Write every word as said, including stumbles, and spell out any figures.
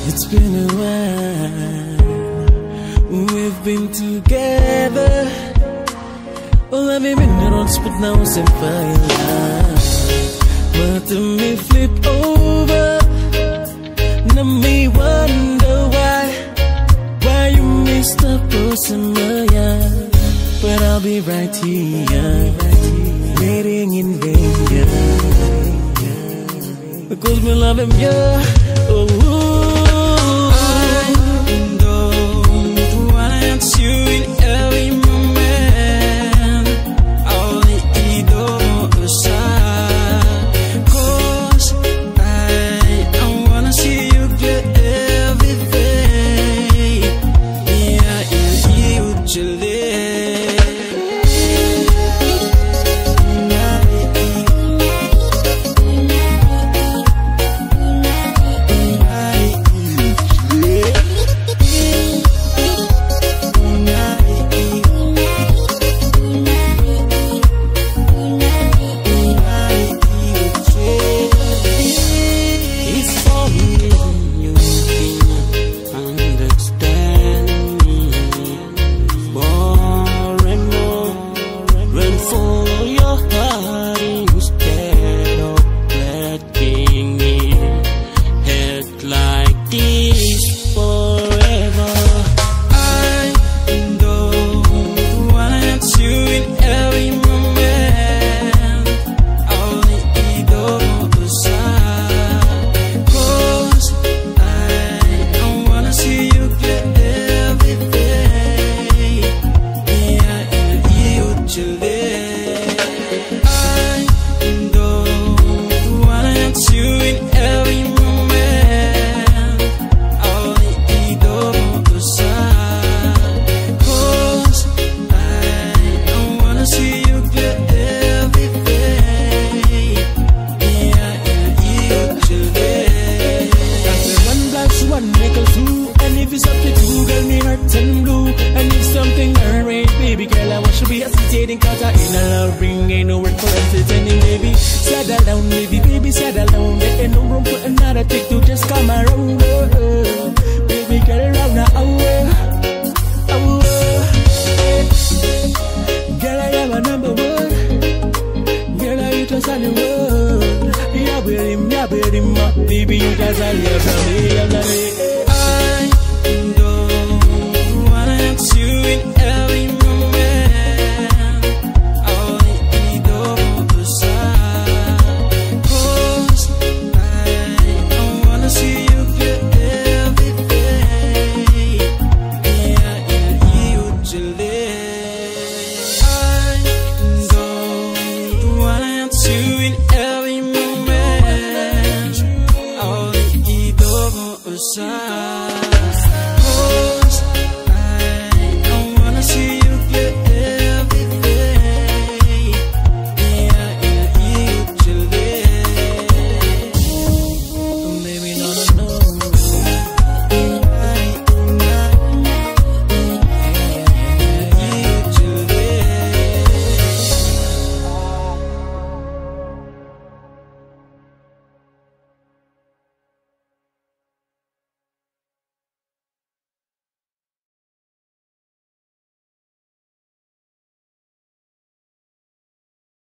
It's been a while, we've been together. All I've been around, but now it's in fire. But me flip over, now me wonder why, why you missed the person, yeah. But I'll be right here, waiting in vain, yeah. Because me love him, yeah. Oh, cause I ain't a love ring, ain't no word for entertaining, baby. Settle down, baby, baby, settle down. There ain't no room for another chick to just come around. Oh, oh. Baby, get around now, oh, oh, oh. Girl, I am a number one. Girl, I you just on the road. Yeah, with him, yeah, with him, baby, you just on your family, I'm not I don't wanna ask you in every moment. Side.